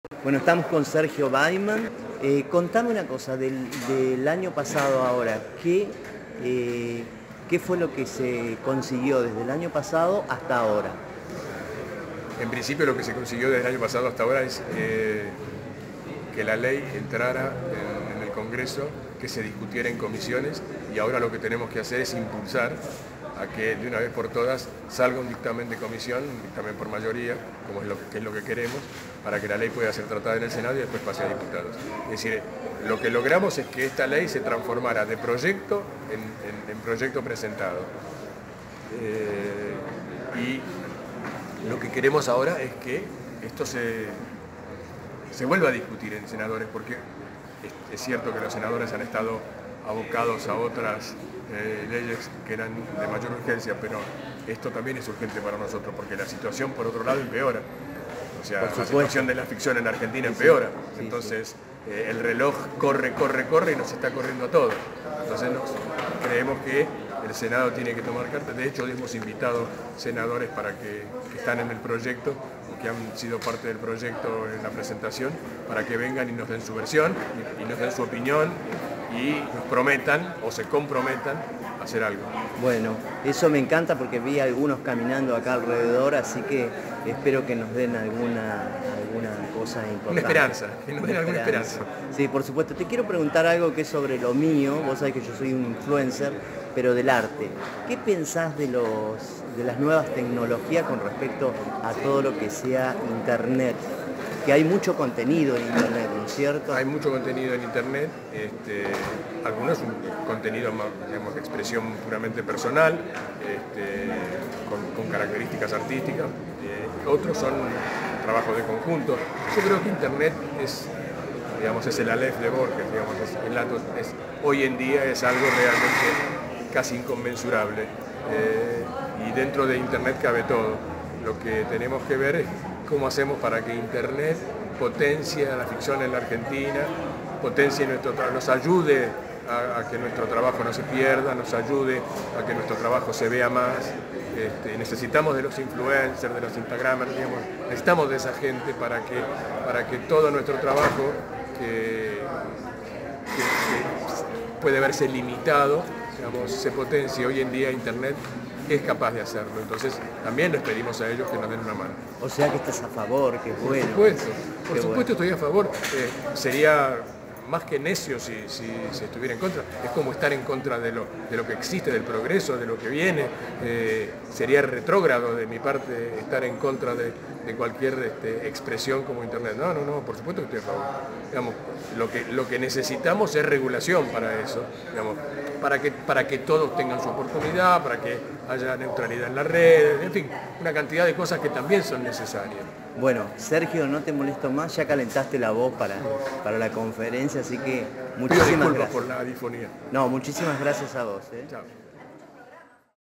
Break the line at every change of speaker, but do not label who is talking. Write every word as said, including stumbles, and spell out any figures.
Bueno, estamos con Sergio Baiman. Eh, contame una cosa, del, del año pasado ahora, ¿qué, eh, ¿qué fue lo que se consiguió desde el año pasado hasta ahora?
En principio lo que se consiguió desde el año pasado hasta ahora es eh, que la ley entrara en, en el Congreso, que se discutiera en comisiones, y ahora lo que tenemos que hacer es impulsar a que de una vez por todas salga un dictamen de comisión, un dictamen por mayoría, como es lo que, es lo que queremos, para que la ley pueda ser tratada en el Senado y después pase a diputados. Es decir, lo que logramos es que esta ley se transformara de proyecto en, en, en proyecto presentado. Eh, y lo que queremos ahora es que esto se, se vuelva a discutir en senadores, porque es, es cierto que los senadores han estado abocados a otras eh, leyes que eran de mayor urgencia, pero esto también es urgente para nosotros, porque la situación, por otro lado, empeora. O sea, la situación de la ficción en Argentina empeora. Sí, sí. Entonces, eh, el reloj corre, corre, corre y nos está corriendo a todos. Entonces, nos, creemos que el Senado tiene que tomar cartas. De hecho, hemos invitado senadores para que, que están en el proyecto, o que han sido parte del proyecto en la presentación, para que vengan y nos den su versión, y, y nos den su opinión, y nos prometan o se comprometan a hacer algo.
Bueno, eso me encanta porque vi a algunos caminando acá alrededor, así que espero que nos den alguna, alguna cosa importante.
Una esperanza, que nos den alguna esperanza.
Sí, por supuesto. Te quiero preguntar algo que es sobre lo mío. Vos sabés que yo soy un influencer, pero del arte. ¿Qué pensás de, los, de las nuevas tecnologías con respecto a todo lo que sea Internet? Que hay mucho contenido en Internet, ¿no es cierto?
Hay mucho contenido en Internet, este, algunos un contenido, digamos, de expresión puramente personal, este, con, con características artísticas, eh, otros son trabajos de conjunto. Yo creo que Internet es, digamos, es el Aleph de Borges, digamos, es, el, es, hoy en día es algo realmente casi inconmensurable, eh, y dentro de Internet cabe todo. Lo que tenemos que ver es cómo hacemos para que Internet potencie la ficción en la Argentina, potencie nuestro trabajo, nos ayude a, a que nuestro trabajo no se pierda, nos ayude a que nuestro trabajo se vea más. Este, necesitamos de los influencers, de los instagramers, digamos, necesitamos de esa gente para que, para que todo nuestro trabajo, que, que, que puede verse limitado, digamos, se potencie. Hoy en día Internet es capaz de hacerlo, entonces también les pedimos a ellos que nos den una mano.
O sea que estás a favor, que bueno.
Por supuesto, por
Qué
supuesto
bueno.
Estoy a favor. Eh, sería más que necio si, si, si estuviera en contra. Es como estar en contra de lo, de lo que existe, del progreso, de lo que viene. Eh, sería retrógrado de mi parte estar en contra de, de cualquier este, expresión como Internet. No, no, no, por supuesto que estoy a favor. Digamos, lo que, lo que necesitamos es regulación para eso, digamos, para que, para que todos tengan su oportunidad, para que haya neutralidad en las redes, en fin, una cantidad de cosas que también son necesarias.
Bueno, Sergio, no te molesto más, ya calentaste la voz para, para la conferencia, así que muchísimas
Pido disculpas
gracias.
por la difonía.
No, muchísimas gracias a vos. ¿eh?
Chao.